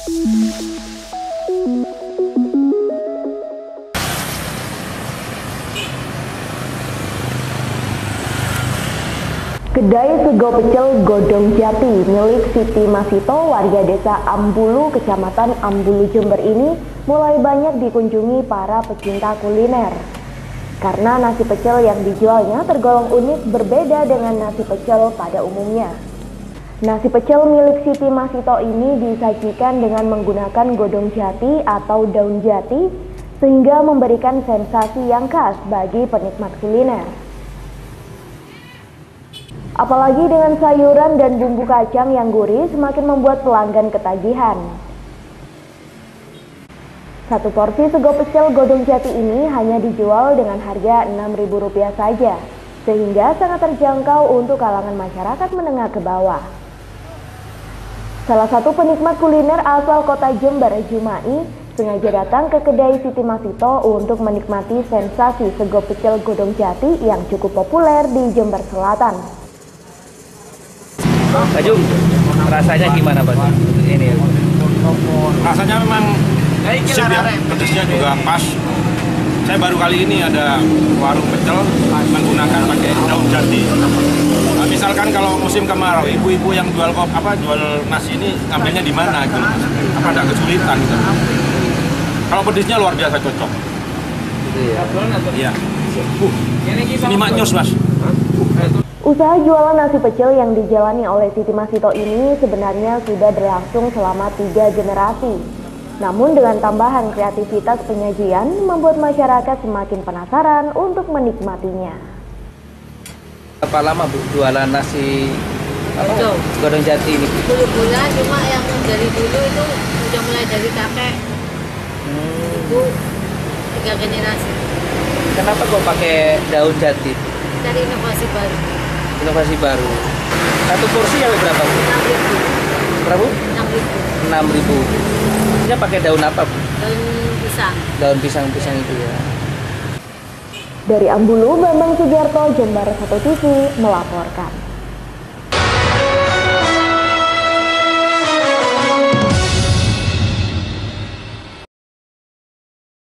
Kedai sego pecel Godong Jati milik Siti Masito, warga desa Ambulu, Kecamatan Ambulu, Jember ini mulai banyak dikunjungi para pecinta kuliner. Karena nasi pecel yang dijualnya tergolong unik, berbeda dengan nasi pecel pada umumnya. Nasi pecel milik Siti Masito ini disajikan dengan menggunakan godong jati atau daun jati, sehingga memberikan sensasi yang khas bagi penikmat kuliner. Apalagi dengan sayuran dan bumbu kacang yang gurih semakin membuat pelanggan ketagihan. Satu porsi sego pecel Godong Jati ini hanya dijual dengan harga Rp6.000 saja, sehingga sangat terjangkau untuk kalangan masyarakat menengah ke bawah. Salah satu penikmat kuliner asal kota Jember, Jumai, sengaja datang ke kedai Siti Masito untuk menikmati sensasi sego pecel Godong Jati yang cukup populer di Jember Selatan. Pak Jum, rasanya gimana Pak? Ini ya. Rasanya memang sip ya, pedasnya juga pas. Saya baru kali ini ada warung pecel menggunakan pakai daun jati. Nah, misalkan kalau musim kemarau, ibu-ibu yang jual nasi ini ngambilnya di mana gitu? Apa ada kesulitan gitu? Kalau pedasnya luar biasa cocok. Iya. Ini maknyus Mas. Usaha jualan nasi pecel yang dijalani oleh Siti Masito ini sebenarnya sudah berlangsung selama 3 generasi. Namun dengan tambahan kreativitas penyajian membuat masyarakat semakin penasaran untuk menikmatinya. Berapa lama Bu jualan nasi Godong Jati ini? 10 bulan, cuma yang dari dulu itu udah mulai dari kakek. Ibu 3 generasi. Kenapa kok pakai daun jati? Cari inovasi baru. Inovasi baru. Satu porsi yang berapa Bu? 6.000. Berapa Bu? 6.000. 6.000. Ini pakai daun apa Bu? Daun pisang. Daun pisang-pisang itu ya. Dari Ambulu, Bambang Sugiarto, Jember 1 TV melaporkan.